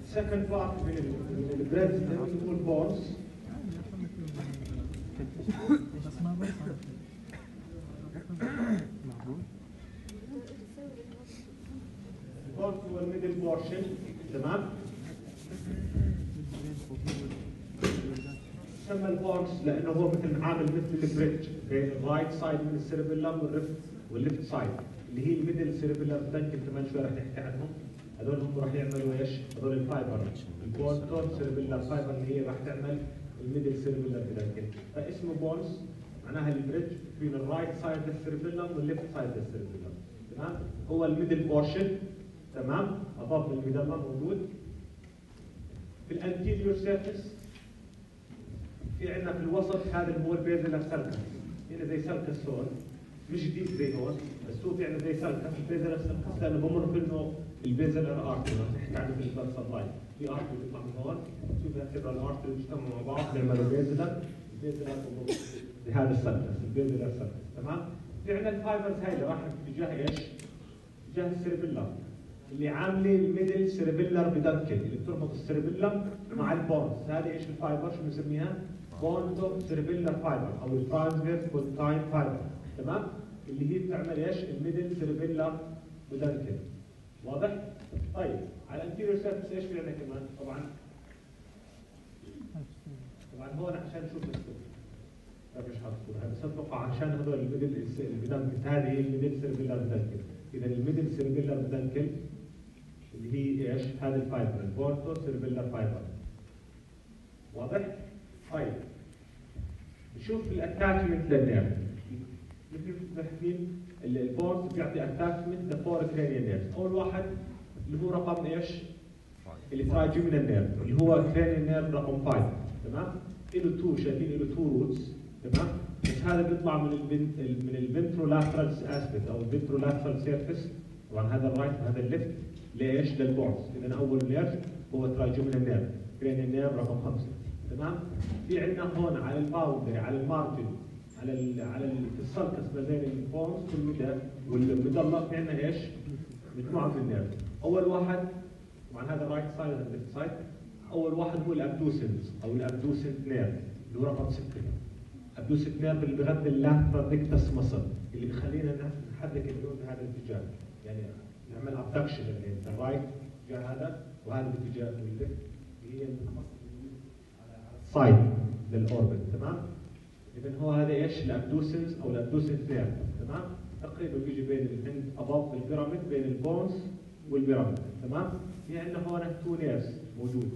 second part من البريدز نقول بونز. البونز هو الميدل بورشن، تمام؟ سمى البونز لانه هو عامل مثل البريدج بين الرايت سايد من السيربيلم والليفت سايد، اللي هي الميدل سيربيلم دانكل كمان شوي راح نحكي عنهم. هذول هم راح يعملوا ايش؟ هذول الفايبر، البونتون سيربيلم فايبر اللي هي راح تعمل الميدل سيربيلم دانكل، فاسمه بونز معناها البريدج بين الرايت سايد للسيربيلم والليفت سايد للسيربيلم، تمام؟ هو الميدل بورشن، تمام؟ اضاف الميدل موجود. في الانتيريور سيرفيس في عندنا في الوسط هذا اللي هو البيزلر سيركس، هنا زي سيركس هون، مش جديد زي هون، بس هو في عندنا زي سيركس، البيزلر سيركس لانه بمر منه البيزلر ارتري، نحكي عنه في البلد سبلاي، في ارتري بيطلع من هون، شوف هالسيرال ارتري بيجتمعوا مع بعض بيعملوا البيزلر بمر بهذا السيركس، البيزلر سيركس، تمام؟ في عندنا الفايبرز هاي اللي راحت باتجاه ايش؟ اتجاه السيربيلم، اللي عامله الميدل سيربيلر بدنكل اللي بتربط السيربيلم مع البونز، هذه ايش الفايبر؟ شو بنسميها؟ بوندو سيربيلر فايبر او الترانسفيرس بونتاين فايبر، تمام؟ اللي هي بتعمل ايش؟ الميدل سيربيلر بدنكل، واضح؟ طيب على الانتيريور سيرفيس ايش في عندنا كمان؟ طبعا هون عشان نشوف الصوره مش حاطط هذا اتوقع عشان هذول الميدل البدنكل، هذه هي الميدل سيربيلر بدنكل، اذا الميدل سيربيلر بدنكل اللي هي ايش؟ هذا الفايبر البورتو سيربيلر فايبر، واضح؟ طيب نشوف الاتاتشمنت للنيرف، مثل ما حكينا البورس بيعطي اتاتشمنت لفور كرينيال نيرف، اول واحد اللي هو رقم ايش؟ التراجمينال نيرف اللي هو كرينيال نيرف رقم 5، تمام؟ له تو، شايفين له تو روتس، تمام؟ بس هذا بيطلع من الفنترولاترال اسبيكت او الفنترولاترال سيرفيس، طبعا هذا الرايت وهذا الليفت، ليش؟ للبورس، اذا اول نيرف هو تراجمينال نيرف، كرينيال نيرف رقم 5، تمام؟ في عندنا هون على الباوندري، على المارجن، على السلكس ما بين البونز والمدلة في عندنا ايش؟ مجموعه من النيرف، اول واحد طبعا هذا الرايت سايد وهذا الليفت سايد، اول واحد هو الابدوسنس او الابدوسنت نيرف اللي هو رقم 6، الابدوسنت نيرف اللي بغذي اللاترال ريكتس مصل اللي بخلينا نحرك العيون بهذا الاتجاه، يعني نعمل ابدكشن الرايت اتجاه هذا وهذا الاتجاه الليفت، هي سايد للاوربت، تمام؟ اذا هو هذا ايش؟ الابدوسنس او الابدوسنت نيرف، تمام؟ تقريبا بيجي بين عند اباف البيراميد، بين البونز والبيراميد، تمام؟ في عندنا هون تو نيرفز موجود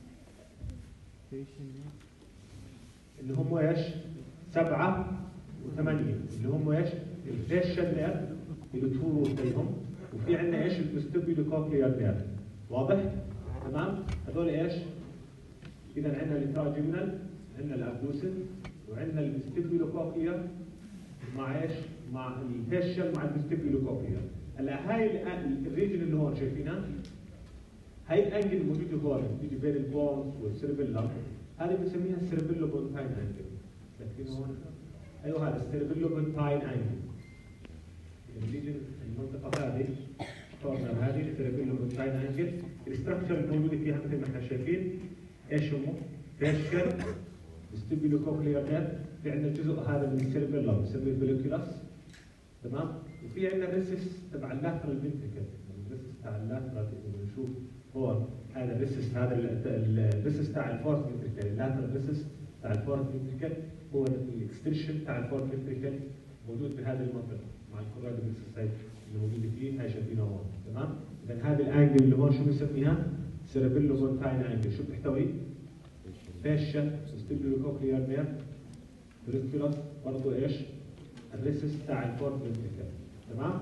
اللي هم ايش؟ 7 و8 اللي هم ايش؟ الفيشل نيرف اللي تو روت لهم، وفي عندنا ايش؟ الفيستيبيولو كوكليار نيرف، واضح؟ تمام؟ هذول ايش؟ اذا عندنا التراجمينال، عندنا الابدوسن، وعندنا الفيستيبيولو كوكليار مع ايش؟ مع الفيشل مع الفيستيبيولو كوكليار. هلا هاي الريجن اللي هون شايفينها؟ هاي الانجل الموجوده هون بتيجي بين البونز والسيربيلم، هذه بنسميها السيربيلو بونتاين انجل، شايفين هون؟ ايوه هذا السيربيلو بونتاين انجل، اذا بتيجي المنطقه هذه كورنر هذه السيربيلو بونتاين انجل، الاستراكشر الموجوده فيها مثل ما احنا شايفين ايش هم؟ فيشل فيستيبيولو كوكليار نيرف، في عندنا الجزء هذا من السيربيلم بنسميه البلوكيولاس، تمام؟ وفي عندنا الريسس تبع اللاترال فنتريكل، الريسس تبع اللاترال اذا بنشوف هون هذا الريسس، هذا الريسس تاع الفورث فنتريكل، اللاترال ريسس تاع الفورث فنتريكل هو الاكستنشن تاع الفورث فنتريكل موجود بهذه المنطقه مع الكورال ريسس اللي موجوده فيه، هاي شايفينها هون، تمام؟ اذا هذه الانجل اللي هون شو بنسميها؟ سيربيلو بونتاين انجل، شو بتحتوي؟ فيشل فيستيبيولو كوكليار نيرف، بريكولاس، برضه ايش؟ الريسس تاع الفورث فنتريكل، تمام؟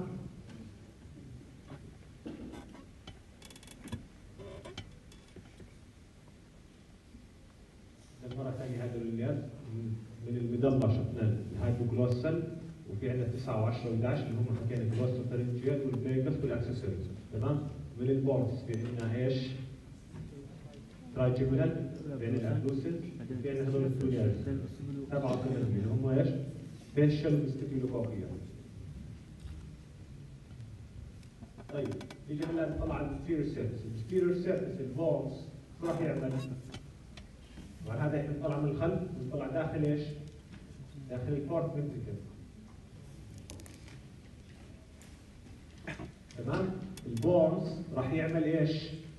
مرة ثانية هذا النيرف من المظلة شفنا الهايبوجلوسال، وفي عندنا 9 و10 و11 اللي هم حكينا الجلوسوفارنجيال والفيجاس والاكسسوارز، تمام؟ من البونز في عندنا ايش؟ تراجمينال بين الابدوسن، في عندنا هذول التو نيرفز 7 و8 اللي هم ايش؟ فيشل وفيستيبيولو كوكليار. طيب يجي هلا نطلع على البوستيريور سيرفيس، البوستيريور سيرفيس البونز شو راح يعمل؟ طبعا هذا احنا نطلع من الخلف ونطلع داخل ايش؟ داخل الفورث فنتريكل. تمام؟ البونز راح يعمل ايش؟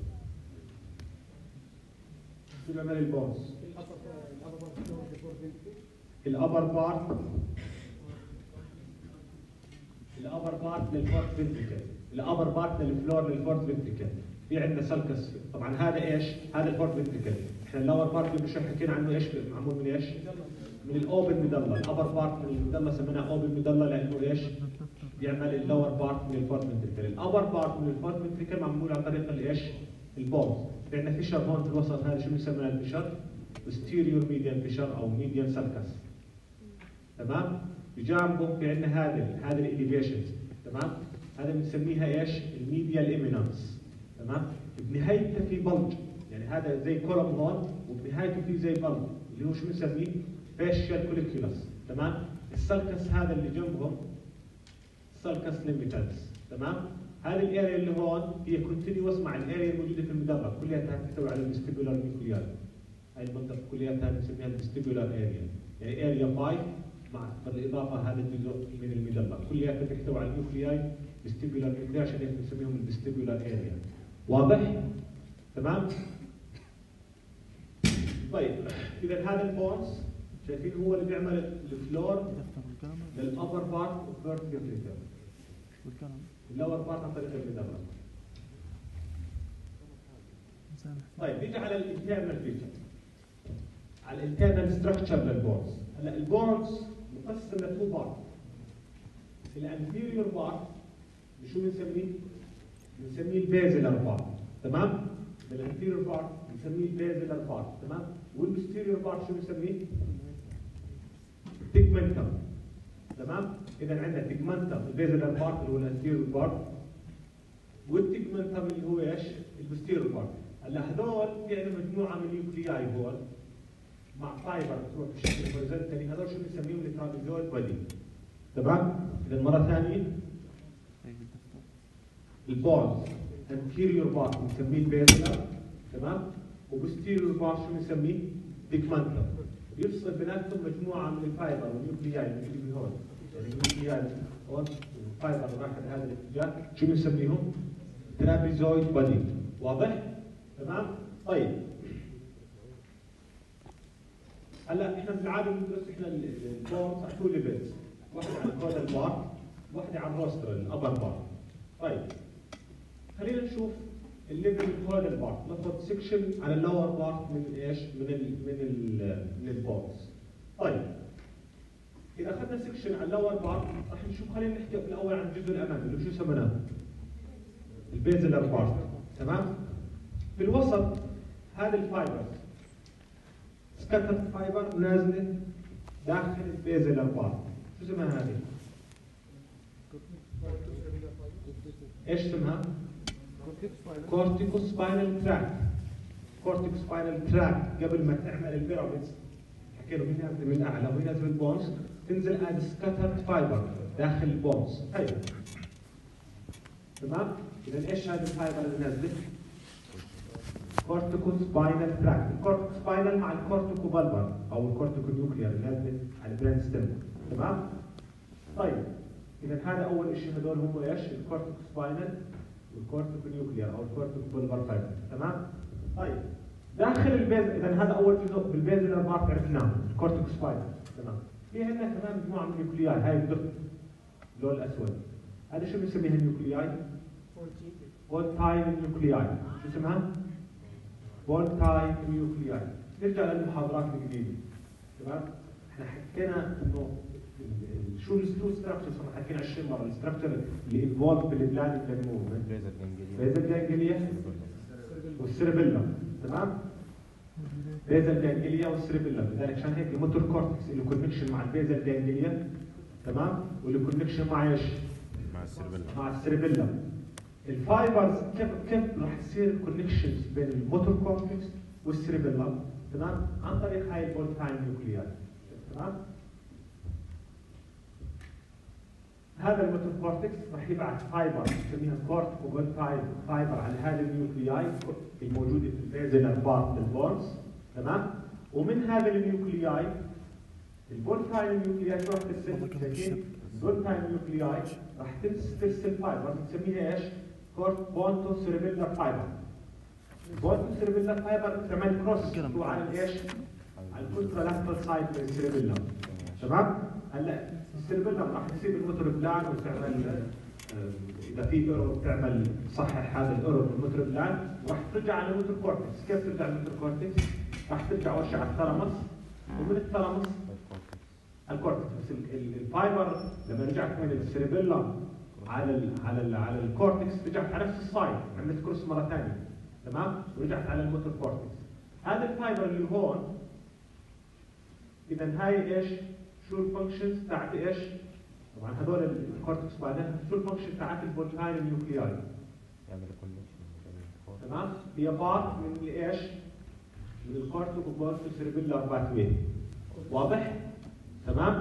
شو بيعمل البونز؟ الابر بارت للفورث فنتريكل، الابر بارت للفلور للفورث فنتريكل. في عندنا سلكس، طبعا هذا ايش؟ هذا الفورث فنتريكل، احنا اللور بارت اللي مش حكينا عنه ايش؟ معمول من ايش؟ من الاوبن ميدلا، الابر بارت من الميدلا سميناها اوبن ميدلا لانه ايش؟ بيعمل اللور بارت من الفورث فنتريكل، الابر بارت من الفورث فنتريكل معمول عن طريق الايش؟ البونز. في عندنا فيشر هون في الوسط، هذا شو بنسميها الفيشر؟ posterior median فيشر او median sulcus. تمام؟ بجانبه في عندنا هذا الاليفيشنز. تمام؟ هذا بنسميها ايش؟ الميديال ايمينانس. تمام؟ بنهايته في بلج، يعني هذا زي كولوم هون وبنهايته في زي بلج اللي هو شو بنسميه؟ فاشيال كوليكيولس. تمام؟ السلكس هذا اللي جنبهم سلكس ليميتانس. تمام؟ هذه الاريا اللي هون هي كونتينيوس مع الاريا الموجوده في المدرج، كلياتها تحتوي على الفيستيبولار نيوكلياي. هاي المنطقه كلياتها بنسميها الفيستيبولار اريا، يعني اريا 5 مع بالاضافه هذا الجزء من المدلة، كلياتها تحتوي على النيوكلياي فيستيبولار نيوكلياي، عشان هيك بنسميهم الفيستيبولار اريا. واضح؟ تمام؟ طيب اذا هذا البونز شايفين هو اللي بيعمل الفلور للابر بارت اوف فيرت فنتريكل، اللور بارت عن طريق المدلة. طيب نيجي على الانترنال فيتشر، على الانترنال ستراكشر للبونز. هلا البونز مقسم لتو بارت. الانتيريور بارت شو بنسميه؟ بنسميه البازلر بارت. تمام؟ الانتيريور بارت بنسميه البازلر بارت. تمام؟ والبوستيريور بارت شو بنسميه؟ تيجمنتم. تمام؟ اذا عندنا تيجمنتم البازلر بارت اللي هو الانتيريور بارت، والتيجمنتم اللي هو ايش؟ البوستيريور بارت. هلا هذول في عندنا مجموعه من النيوكلياي هول مع فايبر تروح بشكل هوريزونتالي، هذول شو بنسميهم؟ الترابيزويد بودي. تمام؟ اذا مره ثانيه البونز انتيريور بارت بنسميه البازلر. تمام؟ وبوستيريور بارت شو بنسميه؟ تيجمنتم. يفصل بيناتهم مجموعه من الفايبر والنيوكلياي اللي من هون، يعني النيوكلياي هون والفايبر رايحه بهذا الاتجاه، شو بنسميهم؟ ترابيزويد بودي. واضح؟ تمام؟ طيب هلا احنا بالعاده بندرس احنا البونز على تو ليفلز، واحده على الكودال بارت، واحده على الروستر الابر بارت. طيب خلينا نشوف الليفل الكودال بارت، ناخذ سكشن على اللور بارت من ايش؟ من البونز. طيب اذا اخذنا سكشن على اللور بارت راح نشوف، خلينا نحكي بالاول عن الجزء الامامي اللي شو سميناه؟ البيزلر بارت. تمام؟ في الوسط هذه الفايبر سكتر فايبر نازله داخل البيزلر بارت، شو اسمها هذه؟ ايش اسمها؟ كورتيكو سباينال تراكت. كورتيكو سباينال تراكت قبل ما تعمل البيراميدز حكينا هي نازله من الاعلى وهي نازله من البونز، تنزل هذه سكتر فايبر داخل البونز. هي تمام؟ اذا ايش هذه الفايبر اللي نازله؟ كورتيكو سباينال تراكت، الكورتيكو سباينال مع الكورتيكو بالبر او الكورتيكو نيوكليير اللي نازله على البرين ستيم. تمام؟ طيب اذا هذا اول شيء، هذول هم ايش؟ الكورتيكو سباينال والكورتيكو نيوكليير او الكورتيكو بالبر فايبر. تمام؟ طيب داخل البيز، اذا هذا اول جزء بالبيزلر بارت عرفناه الكورتيكو سباينال. تمام؟ في عندنا كمان مجموعه من النيوكلياي، هاي الدق اللون الاسود، هذا شو بنسميها النيوكلياي؟ فولتايل نيوكلياي. شو اسمها؟ فولتايل نيوكلياي. نرجع للمحاضرات الجديده. تمام؟ احنا حكينا انه شو الستو ستراكشرز، حكينا 20 مره الستراكشر اللي انفولد بالبلاننج موفمنت، بيزل جانجليا والسيربيلم. تمام؟ بيزل جانجليا والسيربيلم، لذلك عشان هيك الموتور كورتكس له كونكشن مع البيزل جانجليا. تمام؟ وله كونكشن مع ايش؟ مع السيربيلم. الفايبرز كيف راح تصير الكونكشنز بين الموتور كورتكس والسيربيلم؟ تمام؟ عن طريق هاي الفولتايل نيوكلياي. تمام؟ هذا الموتور كورتكس راح يبعث فايبر نسميها كورتيكو فايبر على هذه النيوكلياي الموجوده في البيزلر بارت البونز، تمام؟ ومن هذا النيوكلياي البولتاين نيوكلياي راح ترسل البولتاين نيوكلياي راح ترسل فايبر نسميها ايش؟ بونتو سيربيلر فايبر. بونتو سيربيلر فايبر تعمل كروس على الايش؟ على الكونترالاترال سايد من السيربيلر، تمام؟ هلا السيربيلر راح تسيب الموتور بلان وتعمل اذا في ايرور تعمل تصحح هذا الايرور بالموتور بلان وراح ترجع على الموتور كورتكس. كيف ترجع الموتور كورتكس؟ راح ترجع اول شيء على الثالاموس ومن الثالاموس الكورتكس. بس الفايبر لما رجعت من السيربيلر على الكورتكس رجعت على نفس السايد، عملت كروس مره ثانيه، تمام؟ ورجعت على الموتور كورتكس. هذا الفايبر اللي هون اذا هاي ايش؟ شو الفانكشنز تاعت ايش؟ طبعا هذول الكورتكس بعدين شو الفانكشن تاعت البولتاين نيوكلياي؟ تمام؟ هي بارت من ايش؟ من الكورتيكو بولتو سيربيلر باثوي. واضح؟ تمام؟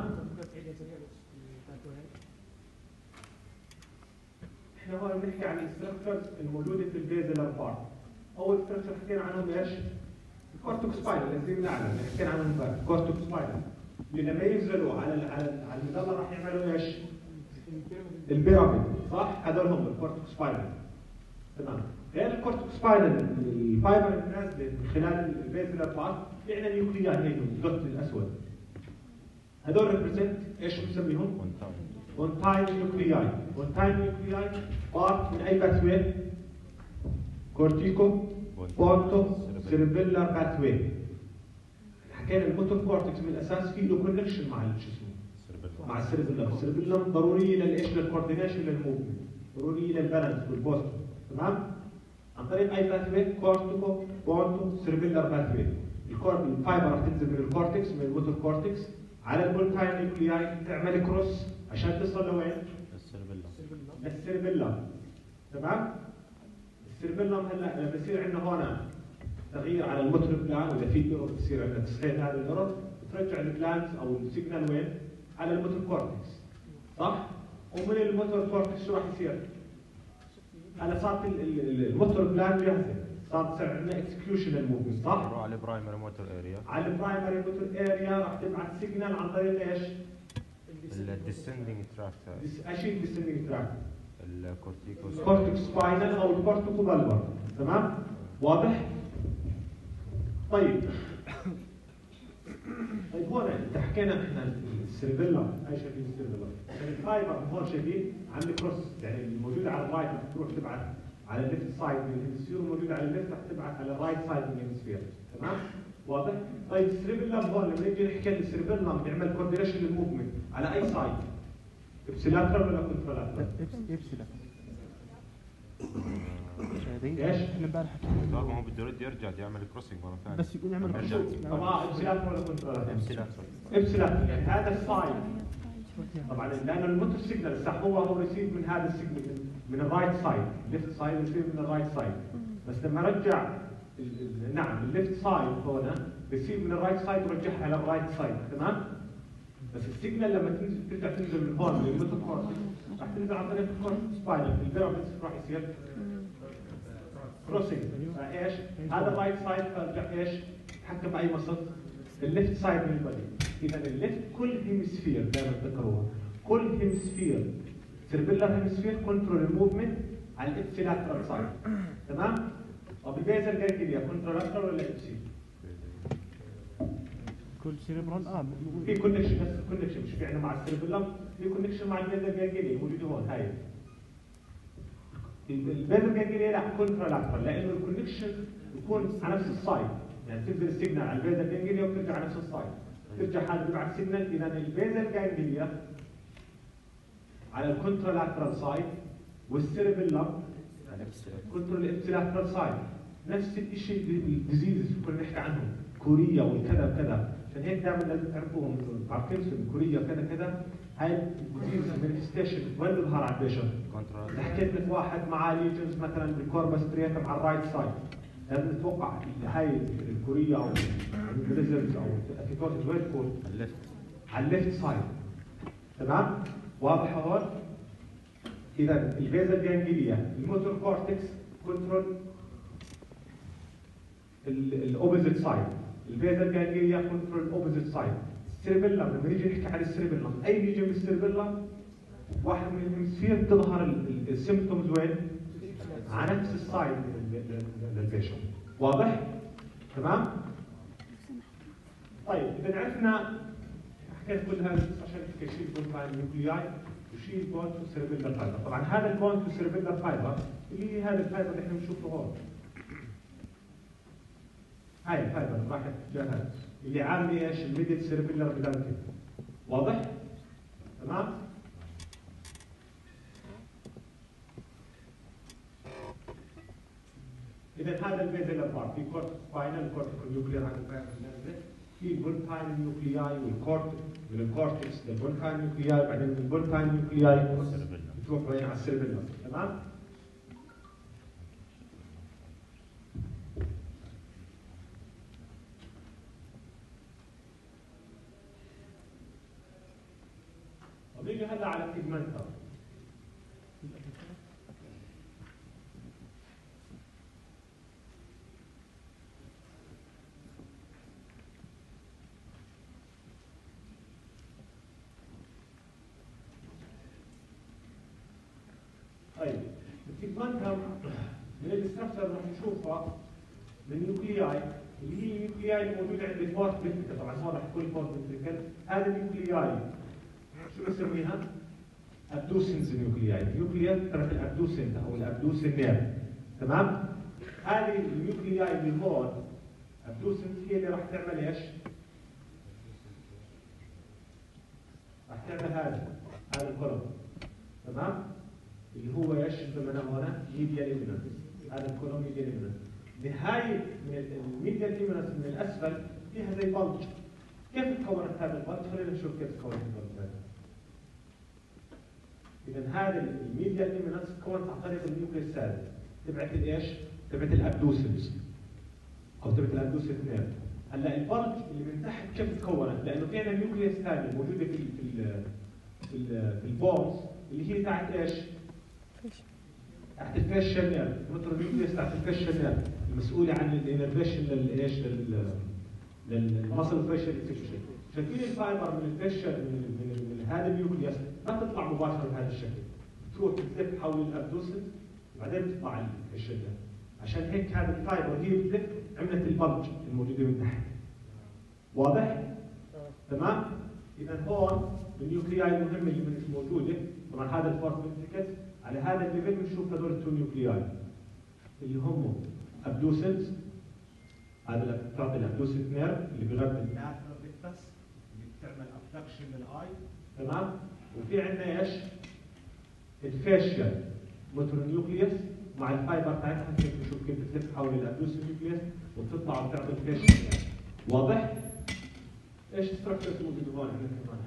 احنا هون بنحكي عن الستركتشرز الموجوده في البيزلر بارت. اول ستركتشر حكينا عنهم ايش؟ الكورتيكو سباينال اللي زي ما نعلم حكينا عنهم امبارح، الكورتيكو سباينال اللي لما ينزلوا على المظله راح يعملوا ايش؟ البيراميد، صح؟ هذول هم الكورتيكو سباينال. تمام؟ غير الكورتيكو سباينال الفايبر اللي نازله من خلال البيزلر بارت في عندنا نيوكلياي هيك الدوت الاسود. هذول ريبريزنت ايش بنسميهم؟ اون تايم نيوكلياي. اون تايم نيوكلياي بارت من اي باثوي؟ كورتيكو بونتو سيربيلر باثوي. حكينا الموتور كورتكس من الاساس في له كونكشن مع شو اسمه؟ مع السيربيلم. السيربيلم ضروريه للايش؟ للكوردينيشن للموفمنت، ضروريه للبالانس والبوست، تمام؟ عن طريق اي باثوي؟ كورتيكو بونتو سيربيلر باثوي. الفايبر راح تنزل من الكورتكس من الموتور كورتكس على البولتاين نيوكلياي تعمل كروس عشان تصل لوين؟ للسيربيلم. تمام؟ السيربيلم هلا لما يصير عندنا هون تغيير على الموتور بلان واذا في ايرور بتصير عندنا تسخين هذا الايرور بترجع البلانز او السيجنال وين؟ على الموتور كورتكس، صح؟ ومن الموتور كورتكس شو راح يصير؟ هلا صارت الموتور بلان جاهزه، صارت تصير عندنا اكسكيوشن للموفمنت، صح؟ روح على البرايمري موتور اريا. على البرايمري موتور اريا راح تبعث سيجنال عن طريق ايش؟ الديسندنج تراكت. ايش هي الديسندنج تراكت؟ الكورتيكو سباينال او الكورتيكو بالبر، تمام؟ واضح؟ طيب هون انت حكينا احنا السيربيلم، هاي شايفين السيربيلم، الفايبر هون شايفين عامل كروس، يعني الموجوده على الرايت رح تروح تبعث على الليفت سايد من الهيمسفير والموجوده على الليفت رح تبعث على الرايت سايد من الهيمسفير، تمام؟ واضح؟ طيب السيربيلم هون لما نيجي نحكي السيربيلم بيعمل كوردينيشن للموفمنت على اي سايد؟ ابسيلاترال ولا كونترالاترال؟ ابسيلاترال. ايش؟ احنا امبارح ما هو بده يرد يرجع يعمل كروسنج مره ثانيه. بس يقول يعمل طبعا ابسيلاترال ولا كونترالاترال؟ ابسيلاترال. ابسيلاترال، يعني هذا السايد طبعا لان الموتور سيجنال صح هو ريسيف من هذا السيجنال من الرايت سايد، الليفت سايد ريسيف من الرايت سايد، بس لما رجع نعم الليفت سايد هنا ريسيف من الرايت سايد ورجعها على الرايت سايد، تمام؟ بس السيجنال لما ترجع تنزل من هون من الموتور كورتكس راح تنزل عن طريق الكورتكس سباينال، البيراميدز راح يصير كروسنج، فايش؟ هذا الرايت سايد فرجع ايش؟ تحكم باي مصد؟ الليفت سايد من البدي. اذا الليفت كل هيمسفير دائما تذكروها، كل هيمسفير سيربيلر هيمسفير كنترول الموفمنت على الابسيلاترال سايد، تمام؟ طب البيزل جانجليا كونترولاترال ولا ابسي؟ كل سيربرال في كونكشن، بس كونكشن مش في عندنا مع السيربيلم، في كونكشن مع البيزل جانجليا موجوده هون هاي. البيزل جانجليا لا كونترولاترال لانه الكونكشن يكون على نفس السايد، يعني تنزل السيجنال على البيزل جانجليا وبترجع على نفس السايد. ترجع هذا بيبعث سيجنال، اذا البيزل جانجليا على الكونترولاترال سايد والسيربيلم كنترول الابسيلاترال سايد. نفس الشيء الديزيزز كنا نحكي عنهم كوريا والكذا وكذا، عشان هيك دائما لازم تعرفوهم باركنسون كوريا كذا كذا، هاي الديزيز مانيفستيشن وين بيظهر على البيشنت؟ اذا حكيت لك واحد معاه ليجنز مثلا بالكوربس ستريتم على الرايت سايد لازم تتوقع هاي الكوريا او البريزلز او الافيكوتس وين تكون؟ على الليفت سايد، تمام؟ واضحه هون؟ اذا البيزل جانجليا الموتور كورتكس كنترول الاوبوزيت سايد، البيزل جانجليا كنترول الاوبوزيت سايد. السيربيلم لما نيجي نحكي عن السيربيلم، اي بيجي من السيربيلم واحد من الهيمسفير بتظهر السيمبتومز وين؟ على نفس السايد للبيشنت. واضح؟ تمام؟ طيب اذا عرفنا حكيت كل هذا عشان تشيل بونتاين نيوكلياي وشيل بونت وسيربيلر فايبر. طبعا هذا البونت وسيربيلر فايبر اللي هي هذا الفايبر اللي احنا بنشوفه هون. هاي الفايبر راحت اتجاه اللي عامله ايش؟ الميدل سيربيلر بدانكل. واضح؟ تمام؟ اذا هذا البيزل بارت في كورت سباينال كورتيكال نيوكلير على الفايبر نازله، في البونتاين نيوكلياي من الكورتكس للبونتاين نيوكلياي، بعدين من البونتاين نيوكلياي بتروح وين؟ على السيربيلر. تمام؟ ونيجي هلا على التيجمنتر. طيب التيجمنتر من الاستراكشر راح نشوفها من النيوكلياي اللي هي النيوكلياي الموجوده عند الفورت فنتريكل. طبعا هون راح تكون الفورت فنتريكل. هذه النيوكلياي شو بسميها؟ ابدوسنز نيوكلياي، النيوكلياي تبعت الابدوسن او الابدوسن نيرف. تمام؟ هذه النيوكلياي اللي هون ابدوسنز هي اللي راح تعمل ايش؟ راح تعمل هذا الكولوم. تمام؟ اللي هو ايش؟ بسميناه هون ميديال ايميننس. هذا الكولوم ميديال ايميننس. نهايه الميديال ايميننس من الاسفل فيها زي بلج. كيف تكونت هذا البلج؟ خلينا نشوف كيف تكونت البلج هذا. اذا هذا الميديال ايميننس تكونت عن طريق النيوكليس السادس تبعت الايش؟ تبعت الابدوسنز او تبعت الابدوسن نيرف. هلا البلج اللي من تحت كيف تكونت؟ لانه في عندنا نيوكليس ثانيه موجوده في البونز اللي هي تحت ايش؟ تحت الفيشل نيرف، النيوكليس تحت الفيشل نيرف المسؤوله عن الانرفيشن للايش؟ للمصل فيشل سيكشن. شايفين الفايبر من الفيشل من هذا النيوكليس ما تطلع مباشره بهذا الشكل، تروح تلف حول الابدوسن وبعدين بتطلع الفيشل نيرف. عشان هيك هذا الفايبر هي بتلف عملت البلج الموجوده من تحت. واضح؟ تمام؟ اذا هون النيوكلياي المهمه اللي موجوده، طبعا هذا الفورت فنتريكل على هذا الليفل بنشوف هذول التو نيوكلياي اللي هم ابدوسنز. هذا بتعطي الابدوسنت نيرف اللي بيغذي اللاترال ريكتس اللي بتعمل ابدكشن للاي. تمام؟ وفي عندنا ايش؟ الفيشيال موتور نيوكليوس مع الفايبر تاعتها كيف بنشوف كيف بتلف حول الابدوسنت نيوكليوس وبتطلع وبتعطي الفيشيال. واضح؟ ايش الستركشرز موجوده هون عندنا كمان؟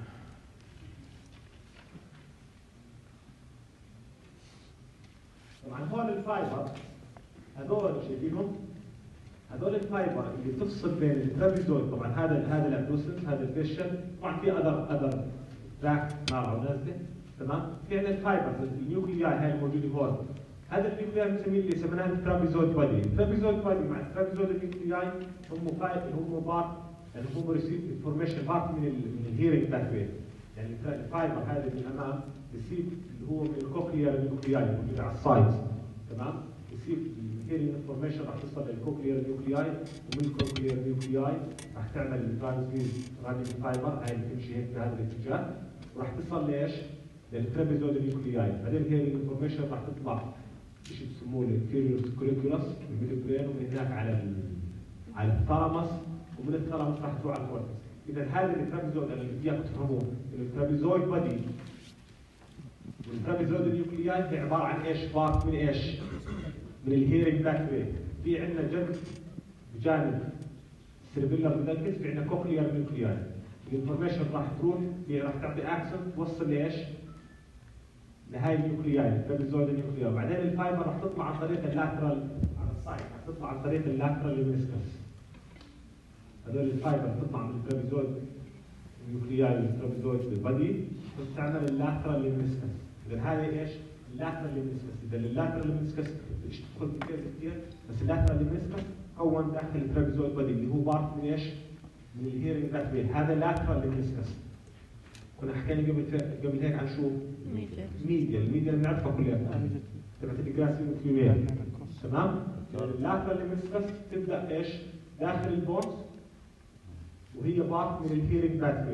طبعا هون الفايبر هذول شايفينهم؟ هذول الفايبر اللي تفصل بين الترابيزويد، طبعا هذا الابدوسنس، هذا الفيشل، طبعا في اذر تراك طالعه ونازله. تمام؟ في عندنا الفايبرز النيوكلياي هاي الموجوده هون. هذا النيوكلياي بنسميه اللي سميناه الترابيزويد بادي، الترابيزويد بادي مع الترابيزويد النيوكلياي هم بارت، يعني هم ريسيف انفورميشن بارت من الهيرنج باث واي. يعني الفايبر هذا اللي امام ريسيف اللي هو من الكوكليير النيوكلياي الموجوده على السايدز. تمام؟ ريسيف الهيرنج انفورميشن راح توصل للكوكليير النيوكلياي، ومن الكوكليير النيوكلياي راح تعمل الترانسميت رانينج فايبر هاي اللي بتمشي هيك بهذا الاتجاه، وراح تصل لايش؟ للترابيزويد النيوكلياي. بعدين الهيرنج انفورميشن راح تطلع شيء بسموه الانفيريور كوريكولاس الميدل برين، ومن هناك على الثالاموس، ومن الثالاموس راح تروح على الكورتكس. اذا هذا الترابيزويد اللي بدي اياكم تفهموه، الترابيزويد بادي والترابيزويد النيوكلياي هي عباره عن ايش؟ بارت من ايش؟ من الهيرنج باث واي. في عندنا بجانب السيربيلر بدلكس في عندنا كوكليير نيوكلياي. الانفورميشن راح تروح هي راح تعطي اكسن توصل لايش؟ لهي النيوكلياي الترابيزويد النيوكلياي. بعدين الفايبر راح تطلع عن طريق اللاترال على السايد، راح تطلع عن طريق اللاترال ليمنسكس. هذول الفايبر تطلع من الترابيزويد النيوكلياي والترابيزويد بادي بتستعمل اللاترال ليمنسكس. اذا هذه ايش؟ اللاترال ليمنسكس. اذا اللاترال ليمنسكس بدش تدخل بالكيس كثير، بس اللاترال ليمنسكس كون داخل الترابيزويد بادي اللي هو بارت من ايش؟ من الهيرنج باثوي. هذا لاترال ليمنسكس. كنا حكينا قبل هيك عن شو؟ ميديا. الميديا اللي بنعرفها كلها تبعت الجراسي نيوكلياي. تمام؟ اللاترال ليمنسكس تبدا ايش؟ داخل البونز وهي بارت من الهيرنج باثوي.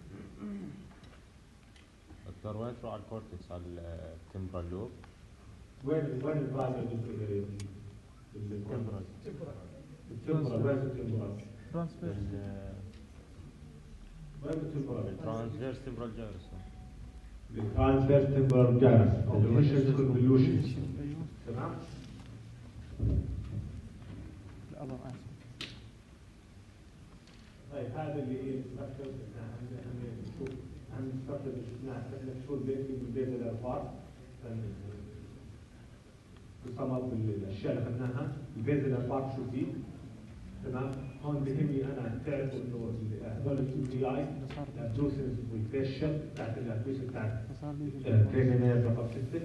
دكتور وين تروح على الكورتكس على التمبرال لوب؟ وين الفايبر بالتمبرال؟ التمبرال وين التمبرال؟ ترانسفير. وين التمبرال؟ الترانسفيرس تمبرال جايرس. الترانسفيرس تمبرال جايرس او الفيشنز كونفوليوشن. تمام؟ الأبر آسف. طيب هذا اللي هي الستراكشرز نشوف اهم الستراكشرز اللي شفناها شو البيز الاربار يصمم بالاشياء اللي اخذناها. البيز الاربار شو فيه؟ تمام؟ هون بهمني انا تعرفوا انه هذول النيوكلياي الابدوسنس والفيشل بتاعت الابدوسنس بتاعت كريمينال رقم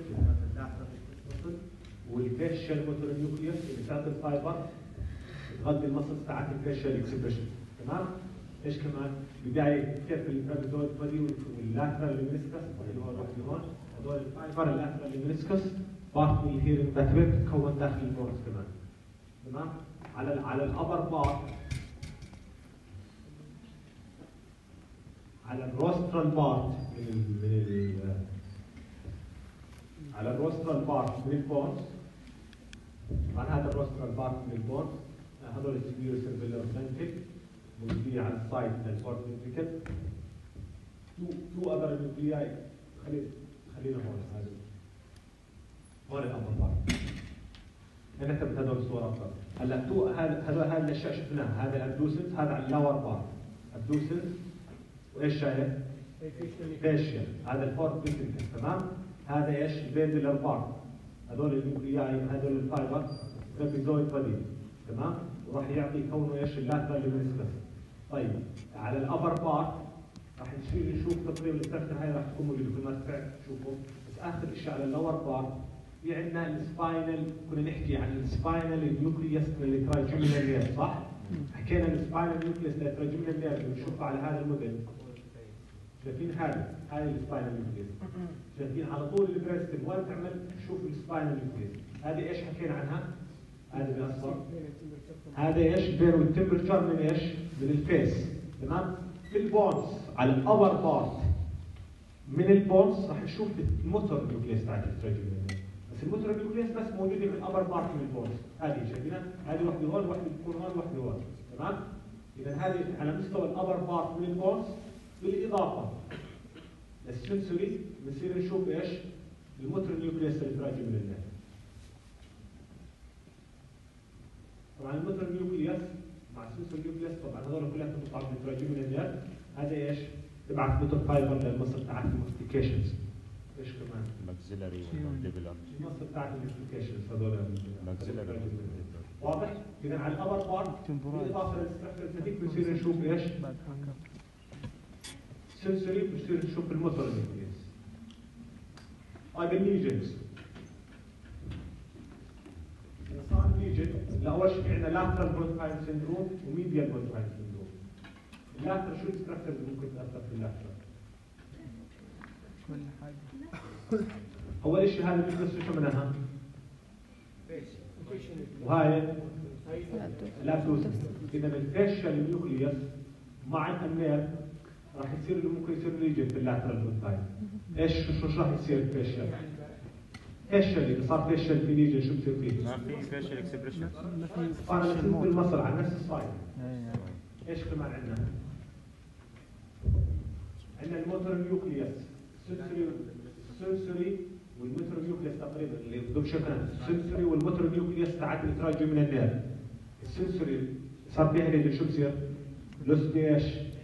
6 والفيشل موتور نيوكليوس اللي بتاعت الفايبر تغذي المصل تاعت الفيشل اكسبريشن. تمام؟ ايش كمان؟ بدايه كيف الترابيزويد بادي واللاترال ليمنسكس اللي هو الواحد هون هذول الفايبر اللاترال ليمنسكس بارت من الهيرنج باثوي بتتكون داخل البونز كمان. تمام؟ على الابر بارت على الروسترال بارت على الروسترال بارت من البونز. طبعا هذا الروسترال بارت من البونز هذول السبيرو سيرفيلر بلانتيك موجودين على السايد للفورت فينتريكل. تو اذر نيوكلياي خلينا هون الابر بارت. انا كتبت هذول الصور افضل. هلا تو هذا الاشياء شفناها. هذا الابدوسنس هذا على اللور بارت ابدوسنس وايش شايف؟ فيشيال. هذا الفورت فينتريكل. تمام؟ هذا ايش؟ البيزلر بارت. هذول النيوكلياي هذول الفايبر ترابيزويد بادي. تمام؟ وراح يعطي كونه ايش؟ اللاترال ليمنسكس. طيب على الابر بارت راح نشوف تقريبا الستراكشر هاي راح تكون موجوده كل ما تشوفوا. بس اخر شيء على اللور بارت في عندنا السباينال. كنا نحكي عن السباينال نيوكليوس للتراجمينال نيرف صح؟ حكينا السباينال نيوكليوس للتراجمينال نيرف بنشوفه على هذا الموديل. شايفين هاي السباينال نيوكليوس. شايفين على طول البريستم وين تعمل تشوف السباينال نيوكليوس. هذه ايش حكينا عنها؟ هذا بالاصفر. هذا ايش؟ بينه التمبرتشر من ايش؟ من الفيس. تمام؟ في البونز على الابر بارت من البونز راح نشوف الموتور نيوكليوس تاعت التراجمينال نيرف. بس الموتور نيوكليوس بس موجوده في الابر بارت من البونز. هذه شايفينها؟ هذه وحده هون وحده بتكون هون وحده هون. تمام؟ اذا هذه على مستوى الابر بارت من البونز. بالاضافه للسنسوري بنصير نشوف ايش؟ الموتور نيوكليوس التراجمينال نيرف. طبعا الموتور نيوكليوس مع السنسور نيوكليوس طبعا هذول كلها بتطلع من التراجمينال نيرف. هذا ايش؟ تبعت موتور فايبر للمصل تاعت الماستيكيشنز. ايش كمان؟ ماكسيلاري ومانديبولار. المصل تاعت الماستيكيشنز هذول ماكسيلاري. واضح؟ اذا على الابر بارت بالاضافه للستراكشرز هذيك بنصير نشوف ايش؟ سنسوري بنصير نشوف الموتور نيوكليوس. طيب الليجنز صار ليجن اول شيء عندنا لاترال برونكاين سندروم وميديال برونكاين سندروم. اللاترال شو الستراكشر اللي ممكن تاثر في اللاترال؟ كل حاجة. اول شيء هذا البزنس شو منها؟ وهاي الابدوسنس. اذا الفيشل نيوكليوس مع النيرف راح يصير ممكن يصير ليجن في اللاترال برونكاين. ايش شو راح يصير الفيشل؟ فيشل اذا صار فيشل في ليجن شو بصير فيه؟ ما في فيشل اكسبريشن. صار نفس بالمصل على نفس السايد. ايش كمان عندنا؟ عندنا الموتور نيوكليوس السنسوري والموتور نيوكليوس تقريبا اللي بدهم شكلها السنسوري والموتور نيوكليوس تاعت التراجمينال نيرف. السنسوري صار فيها ليجن شو بصير؟ لوس ايش؟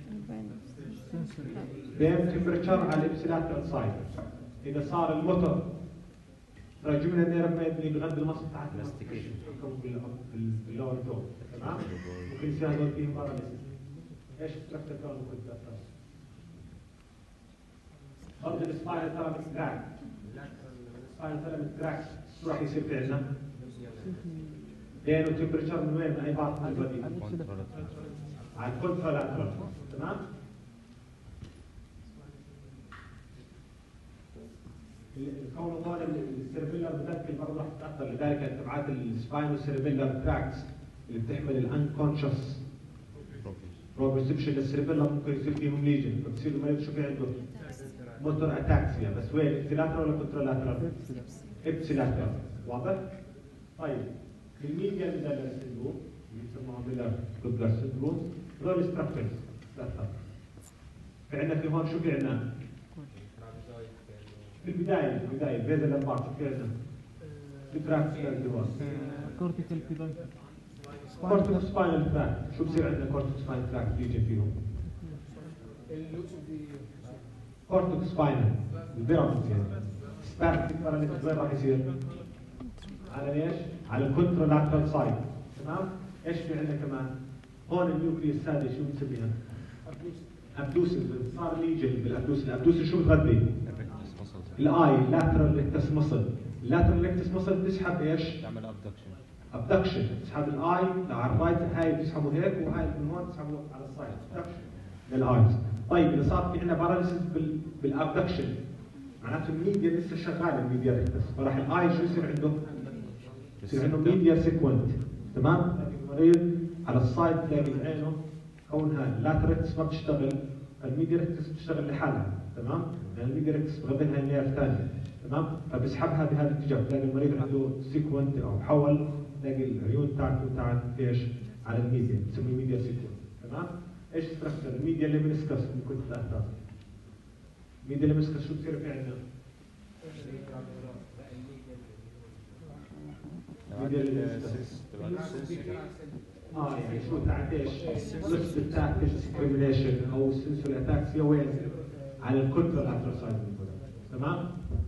بين تمبرتشر على الابسلاترال سايد. اذا صار الموتور تراجمينال نيرف ما يبني بغض المصل تاعت الماستيكيشن باللور جو. تمام؟ ممكن يصير هذول فيهم باراليسيس. ايش الستراكشر كان ممكن تاثر؟ برضه السباينال ثيرابي تراك. السباينال ثيرابي تراك شو راح يصير في عندنا؟ لانه تمبرتشر من وين؟ من اي بعض من البديل؟ على الكونترالاترال. تمام؟ الكون هون السيربيلر بذكر برضه راح تتاثر، لذلك تبعات السباينال سيربيلر تراكس اللي بتحمل الانكونشس بروبرسبشن للسيربيلر ممكن يصير فيهم ليجن، فبصير المريض شو في عنده؟ موتور اتاكسيا. بس وين؟ ابسيلاترال ولا كونترالاترال؟ ابسيلاترال. واضح؟ طيب الميديا ميلر سندروم اللي بيسموها ميلر كوبلر سندروم هذول ستراكشرز في عندنا في هون شو في عندنا؟ في البدايه بيزل لمبارت شو في عندنا؟ في تراكس اللي هون كورتيكال بيدونتال كورتيكو سباينال تراك. شو بصير عندنا كورتيكو سباينال تراك بيجي فيهم؟ كورتيكو سباينال البيراميدز يعني سباستيك باراليسيس وين راح يصير؟ على ليش؟ على الكونترالاترال سايد. تمام؟ ايش في عندنا كمان؟ هون النيوكليوس السادس شو بنسميها؟ ابدوسن. صار ليجن بالابدوسن. الابدوسن شو بتغذي؟ الاي لاترال ريكتس مصل. اللاترال ريكتس مصل بتسحب ايش؟ تعمل ابدكشن. تسحب الاي على الرايت، هاي بتسحبه هيك وهاي من هون بتسحبه على السايد. ابدكشن للايز. طيب اذا صار في عندنا باراليسيس بالابدكشن معناته الميديا لسه شغاله، الميديا ريكتس، فراح الاي شو يصير عنده؟ يصير عنده ميديا سيكونت. تمام؟ المريض على السايد تلاقي عينه كونها اللاتريكس ما بتشتغل، الميديا ريكتس بتشتغل لحالها. تمام؟ لان الميديا ريكتس بغذيها نيرف ثاني. تمام؟ فبسحبها بهذا الاتجاه، تلاقي المريض عنده سيكونت او حول، تلاقي العيون تاعته ايش؟ على الميديا، بتسميه ميديا سيكونت. تمام؟ ايش ستراكشر؟ الميديا ليمنسكس اللي كنت ثلاثة. الميديا ليمنسكس شو بصير في عندنا؟ يعني شو تاعت ايش؟ نفس تاعت ديسكريميشن او سنسوري اتاكسيا وين؟ على الكونترالاترال سايد. تمام؟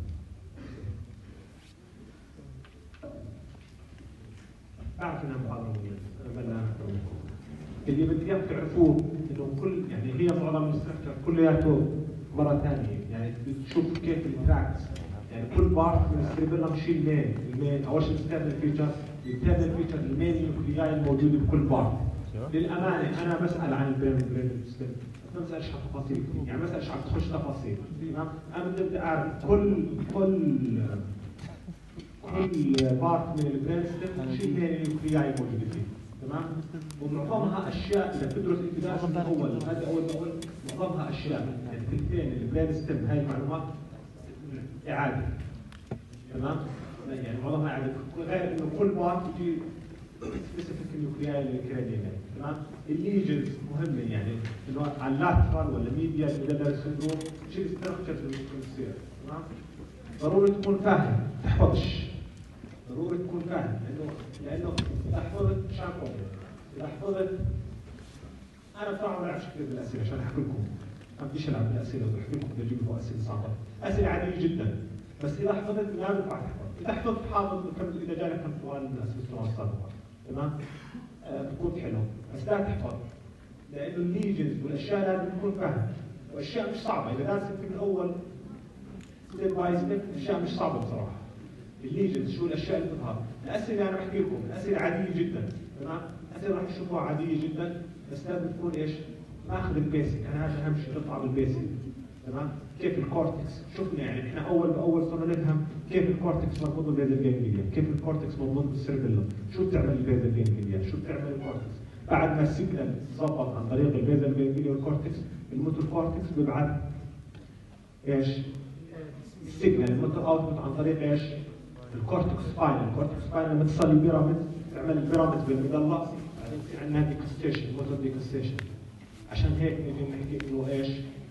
بعرف انها محاضرة مهمة، اللي بدي اياكم تعرفوه انه كل يعني هي معظم الاستراكشر كلياته مرة ثانية، يعني بتشوف كيف التراكس، يعني كل بارت من السيربيلم شيء المين اول شيء بستخدم الفيتشر، المين نيوكلياي الموجوده بكل بارت. للامانه انا بسال عن البرين سيستم، ما بسالش عن تفاصيل كثير، يعني ما بسالش عن تخش تفاصيل. تمام؟ انا بدي اعرف كل بارت من البرين سيستم شيء المين نيوكلياي الموجوده فيه. تمام؟ ومعظمها اشياء اذا بتدرس الابتداء من اول هذا اول معظمها اشياء يعني ثلثين البرين سيستم هاي المعلومات اعاده. تمام؟ يعني معظمها اعاده، غير انه كل بارت بيجي سبيسيفيك نيوكلياي للكرينيال. تمام؟ الليجنز مهمه يعني انه على اللاترال ولا ميديا ميدلر سندروم شو الستركتشرز اللي ممكن تصير. تمام؟ ضروري تكون فاهم، تحفظش. ضروري تكون فاهم لانه اذا حفظت مش حنقول. اذا حفظت انا بصراحه ما بلعبش كثير بالاسئله عشان احكي لكم. ما بديش العب بالاسئله واحكي لكم بدي اجيب لكم اسئله صعبه. اسئله عاديه جدا. بس اذا حفظت ما بينفع تحفظ. اذا حفظت حافظ اذا جالك كم سؤال من اسئله السؤال السابقه. تمام؟ بكون حلو. بس لا تحفظ. لانه الليجنز والاشياء لازم تكون فاهم. واشياء مش صعبه، اذا درست من الاول ستيب باي ستيب اشياء مش صعبه بصراحه. الليجنز شو الاشياء اللي بتظهر؟ الاسئله انا بحكي لكم الاسئله عاديه جدا. تمام؟ الاسئله راح تشوفوها عاديه جدا بس لازم تكون ايش؟ ماخذ البيسك، انا هذا اهم شيء تطلع بالبيسك. تمام؟ كيف الكورتكس؟ شفنا يعني احنا اول باول صرنا نفهم كيف الكورتكس مربوط بالبيزل جانجليا، كيف الكورتكس مربوط بالسيربيلم، شو بتعمل البيزل جانجليا، شو بتعمل الكورتكس. بعد ما السيجنال تظبط عن طريق البيزل جانجليا والكورتكس، الموتور كورتكس بيبعت ايش؟ السيجنال الموتور اوتبوت عن طريق ايش؟ الكورتكس سباينال. الكورتكس سباينال لما تصل البيراميد تعمل البيراميد بالمظله، بعدين في عندنا ديكستيشن، موتور ديكستيشن. عشان هيك نجي نحكي انه ايش؟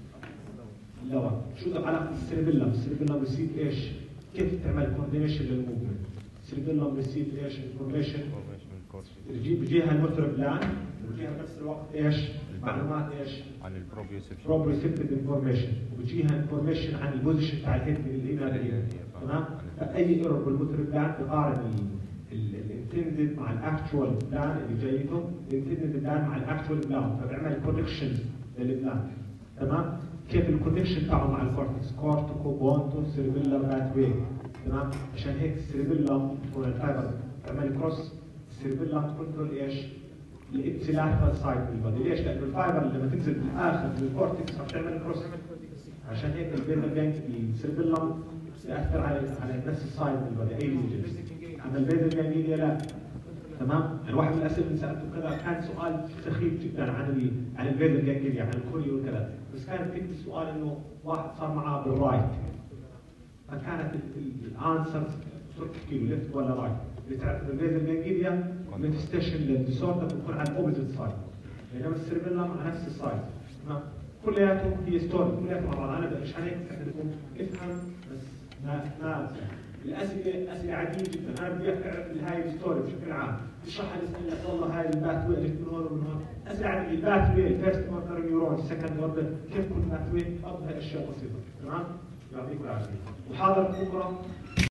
اللور. شو علاقه السيربيلم؟ السيربيلم ريسيف ايش؟ كيف تعمل كوردينيشن للموفمنت؟ السيربيلم ريسيف ايش؟ انفورميشن بيجيها الموتور بلان وبيجيها بنفس الوقت ايش؟ معلومات ايش؟ عن البروبيوسيبشن انفورميشن، وبيجيها انفورميشن عن البوزيشن تاع الهيد من هنا لهنا. تمام؟ فاي ايرور بالموتور بلان بقارن الانتندد مع الاكتشوال بلان اللي جايته، الانتندد بلان مع الاكتشوال بلان، فبيعمل كوركشن للبلان. تمام؟ كيف الكونكشن تاعه مع الكورتكس، كورتيكو بونتو سيربيلر باثوي. تمام؟ عشان هيك السيربيلم تكون الفايبر تعمل كروس، السيربيلم تكون ايش؟ الابتلاث سايد بالبادي. ليش؟ لانه الفايبر لما تنزل بالاخر من الكورتكس رح تعمل كروس. عشان هيك البيزل جانج السيربيلم ياثر على نفس السايد بالبادي اي ليجنز. اما البيزل جانجليا لا. تمام؟ يعني واحد من الاسئله اللي سالته كذا كان سؤال سخيف جدا عن البيزل جانجليا، عن الكوري والكذا، بس كان فكره السؤال انه واحد صار معاه بالرايت. فكانت الانسر تحكي له ليفت ولا رايت. بتعرف البيزل جانجليا مانيفستيشن للديسوردر بتكون على الاوبوزيت سايد. بينما السيربيلم على نفس السايد. تمام؟ كلياتهم هي ستوري، كلياتهم مع بعض. انا مش عليك افهم بس ما الاسئله عاديه جدا. انا بدي اياك تعرف هاي الستوري بشكل عام، تشرحها لك والله هاي الباث واي من هون ومن هون. اسئله عاديه، الباث واي، الفيرست اوردر نيورون، السكند اوردر، كيف كل باث واي، ابسط اشياء بسيطه. تمام؟ يعطيكم العافيه. محاضره بكره